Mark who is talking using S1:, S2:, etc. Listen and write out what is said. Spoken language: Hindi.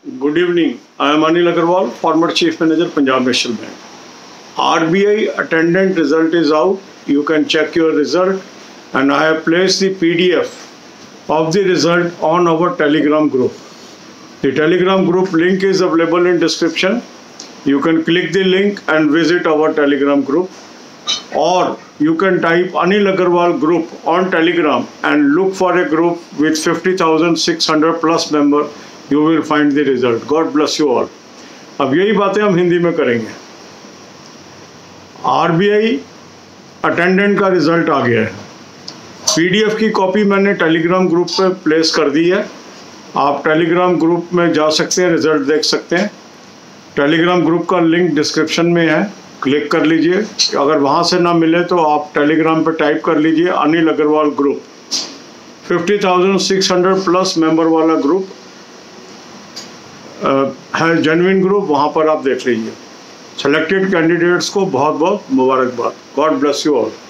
S1: Good evening. I am Anil Agarwal, former Chief Manager, Punjab National Bank. RBI attendant result is out. You can check your result, and I have placed the PDF of the result on our Telegram group. The Telegram group link is available in description. You can click the link and visit our Telegram group, or you can type Anil Agarwal group on Telegram and look for a group with 50,600 plus member. You will find the result. God bless you all. अब यही बातें हम हिंदी में करेंगे. आरबीआई अटेंडेंट का रिजल्ट आ गया है. पीडीएफ की कॉपी मैंने टेलीग्राम ग्रुप पे प्लेस कर दी है. आप टेलीग्राम ग्रुप में जा सकते हैं, रिजल्ट देख सकते हैं. टेलीग्राम ग्रुप का लिंक डिस्क्रिप्शन में है, क्लिक कर लीजिए. अगर वहाँ से ना मिले तो आप टेलीग्राम पे टाइप कर लीजिए Anil Agarwal group. 50,600 plus member वाला ग्रुप है, जेन्युइन ग्रुप. वहाँ पर आप देख लीजिए. सेलेक्टेड कैंडिडेट्स को बहुत बहुत मुबारकबाद. God bless you all.